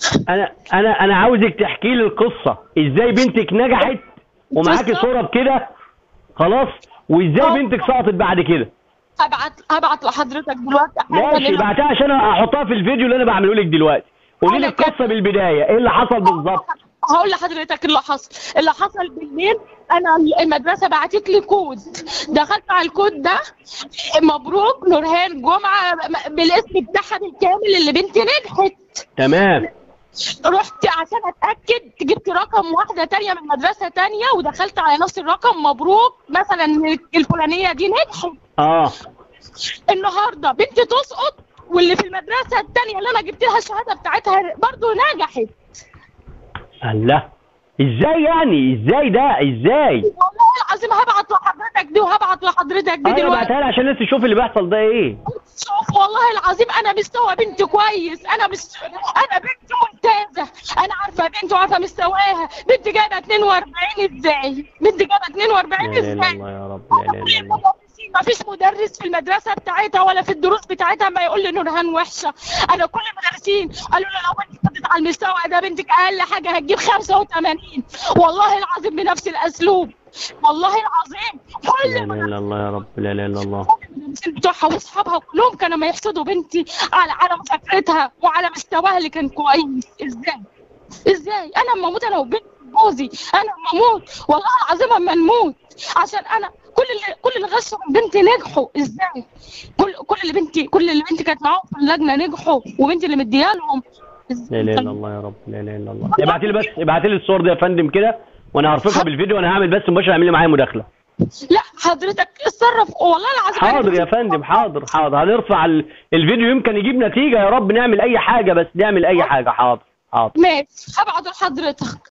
انا عاوزك تحكي لي القصه، ازاي بنتك نجحت ومعاكي صوره بكده خلاص، وازاي بنتك سقطت بعد كده. هبعت لحضرتك دلوقتي. ماشي ابعتها عشان احطها في الفيديو اللي انا بعمله لك دلوقتي. قولي لي القصه بالبدايه، ايه اللي حصل بالظبط؟ هقول لحضرتك اللي حصل بالليل. انا المدرسه بعتت لي كود، دخلت على الكود ده، مبروك نورهان جمعه بالاسم بتاعها بالكامل اللي بنتي نجحت. تمام. رحت عشان اتاكد، جبت رقم واحده تانية من مدرسه تانية ودخلت على نفس الرقم، مبروك مثلا الفلانيه دي نجحت. النهارده بنتي تسقط، واللي في المدرسه التانية اللي انا جبت لها الشهاده بتاعتها برضه نجحت. الله، ازاي يعني؟ ازاي ده؟ ازاي؟ والله العظيم هبعت لحضرتك دي وهبعت لحضرتك دي دلوقتي. ابعتها لي عشان الناس تشوف اللي بيحصل ده ايه. شوف والله العظيم انا مستوى بنتي كويس، انا بنتي ممتازه، انا عارفه بنتي وعارفه مستواها. بنتي جايبه 42 ازاي؟ بنتي جايبه 42 ازاي؟ لا اله الا الله يا رب، لا اله الا الله. ما فيش مدرس في المدرسه بتاعتها ولا في الدروس بتاعتها ما يقول لي نورهان وحشه. انا كل المدرسين قالوا لي لو انت كنت على المستوى ده بنتك اقل حاجه هتجيب 85. والله العظيم بنفس الاسلوب، والله العظيم لا اله الا الله يا رب، لا اله الا الله. المدرسين بتوعها واصحابها كلهم كانوا ما يحسدوا بنتي على مذاكرتها وعلى مستواها اللي كان كويس. ازاي انا اما اموت انا وبنتي جوزي، انا اما اموت والله العظيم اما نموت، عشان انا كل اللي غشوا من بنتي نجحوا. ازاي كل اللي بنتي كانت معاهم في اللجنه نجحوا، وبنتي اللي مديها لهم. لا اله الا الله يا رب، لا اله الا الله. ابعتي لي الصور دي يا فندم كده، وانا هرفقها بالفيديو، وانا هعمل بس مباشر، اعمل لي معايا مداخله. لا حضرتك اتصرف والله العظيم. حاضر يا فندم، حاضر هنرفع الفيديو، يمكن يجيب نتيجه، يا رب نعمل اي حاجه، بس نعمل اي حاجه. حاضر. ماشي هبعت لحضرتك.